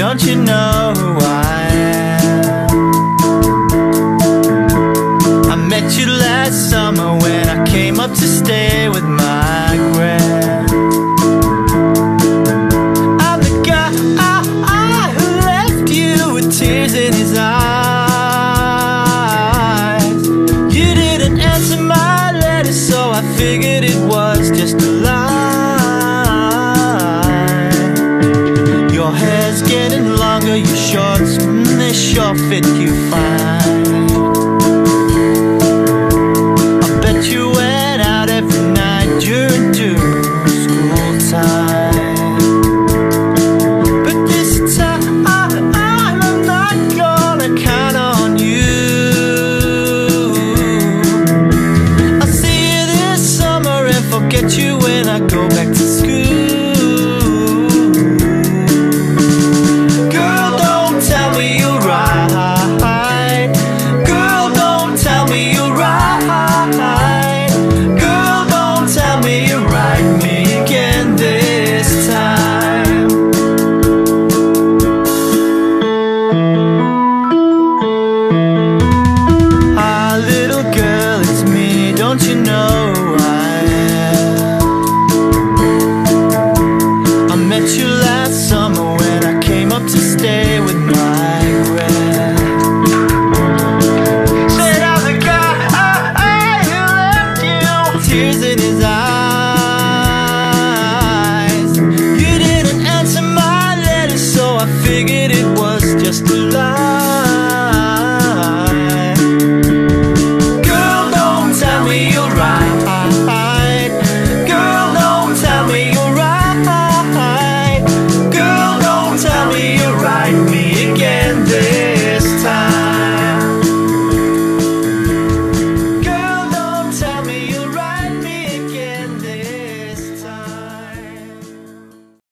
don't you know who I am? I met you last summer when I came up to stay with my grand. I'm the guy who left you with tears in his eyes. You didn't answer my letter, so I figured it was just a lie. Your hair's getting longer, your shorts, they sure fit you fine.